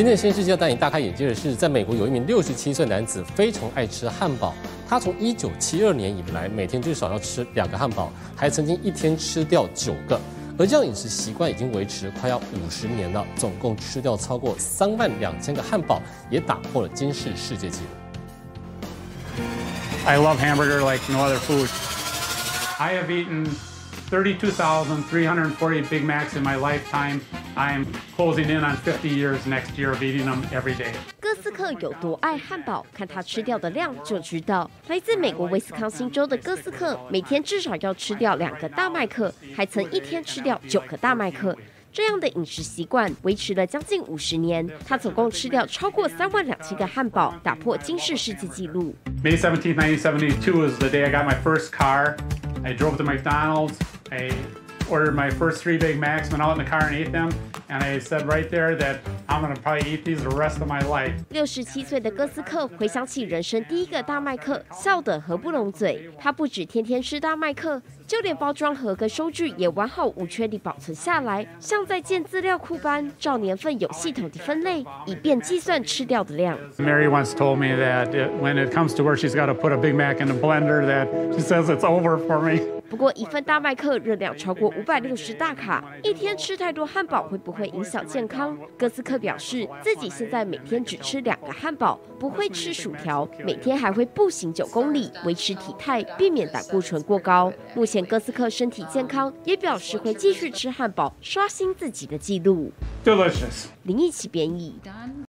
今天的新世界要带你大开眼界的是，在美国有一名67岁男子非常爱吃汉堡。他从1972年以来，每天最少要吃2个汉堡，还曾经一天吃掉9个。而这样饮食习惯已经维持快要50年了，总共吃掉超过3万2千个汉堡，也打破了金氏世界纪录。 I love hamburger like no other food. I have eaten 32,340 Big Macs in my lifetime. I am closing in on 50 years next year of eating them every day. 哥斯克有多爱汉堡，看他吃掉的量就知道。来自美国威斯康星州的哥斯克，每天至少要吃掉2个大麦克，还曾一天吃掉9个大麦克。这样的饮食习惯维持了将近50年，他总共吃掉超过3万2千个汉堡，打破金氏世界纪录。 May 17th, 1972 was the day I got my first car. I drove to McDonald's. I ordered my first 3 Big Macs, went out in the car and ate them, and I said right there that I'm going to probably eat these the rest of my life. 67岁的哥斯克回想起人生第一个大麦克，笑得合不拢嘴。他不止天天吃大麦克，就连包装盒跟收据也完好无缺地保存下来，像在建资料库般，照年份有系统地分类，以便计算吃掉的量。 Mary once told me that when it comes to where she's got to put a Big Mac in a blender, that she says it's over for me. 不过一份大麦克热量超过560大卡，一天吃太多汉堡会不会影响健康？哥斯克表示自己现在每天只吃2个汉堡，不会吃薯条，每天还会步行9公里，维持体态，避免胆固醇过高。目前哥斯克身体健康，也表示会继续吃汉堡，刷新自己的纪录。 Delicious. 林奕奇编译。